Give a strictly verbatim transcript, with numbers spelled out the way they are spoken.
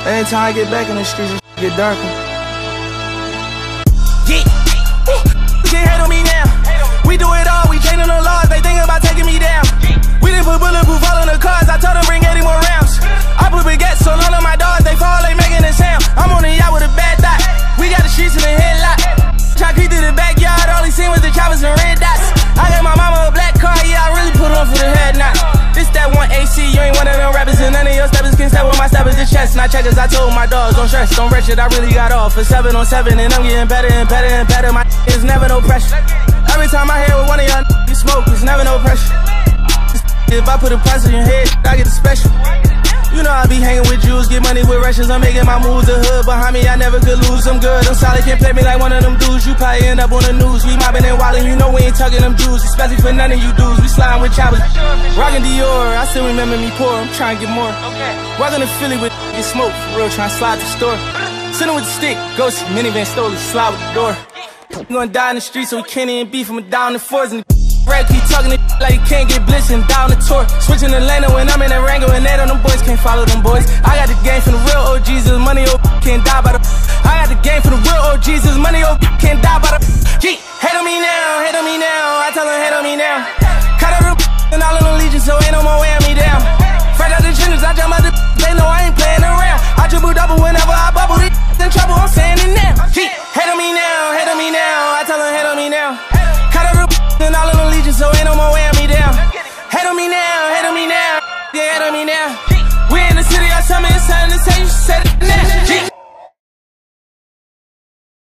Anytime I get back in the streets, it get darker. Yeah. Can't hate on me now. We do it all, we changing the laws, they thinking about taking me down. We didn't put bulletproof all in the cars, I told them bring eighty more rounds. I put baguettes on all of my dogs, they fall, they making a sound. I'm on the yacht with a bad thought, we got the streets in the headlock. Try creep through the backyard, all he seen was the choppers and red dots. I got my mama a black car, yeah, I really put on for the head knot. This that one A C, you ain't one of them rappers, and none of your steppers can step with my steppers, the chest. Not checkers, I told my dogs, don't stress, don't rush it, I really got off for seven on seven, and I'm getting better and better and better. My is never no pressure. Every time I hear with one of y'all you smoke, it's never no pressure. If I put a price on your head, I get the special. You know I be hanging with Jews, get money with Russians, I'm making my moves. The hood behind me, I never could lose. I'm good, I'm solid, can't play me like one of them dudes. You probably end up on the news. We mobbing and wildin', you know we ain't tugging them Jews, especially for none of you dudes. We sliding with choppers, rockin' Dior. I still remember me poor, I'm trying to get more. Walking to Philly with get smoke, for real, trying to slide the store. Sitting with the stick, ghosty, minivan stole it, slide with the door. We gonna die in the street, so we can't even beef him down the fours. And Red keep talking to like he can't get blitzed and down the tour. Switching the lane when I'm in the Rango and they on them boys can't follow them boys. I got the game from the real O Gs, this money O can't die by the. I got the game from the real O Gs, this money O can't die by the. G, hate on me now, hate on me now. I tell them hate on me now. Cut out the and all in the legion, so ain't no more wearing me down. Fresh out the trenches, I jump out the. They know I ain't playing around. I triple double whenever I bubble. These in trouble, I'm saying it now. G, hate on me now, hate on me now. I tell them hate on me now. Cut out the and all in the legion, so ain't no more wearing me down. Hate on me now, hate on me now. Yeah, hate on me now. We in the city, I tell me it's time to say you said it now. G.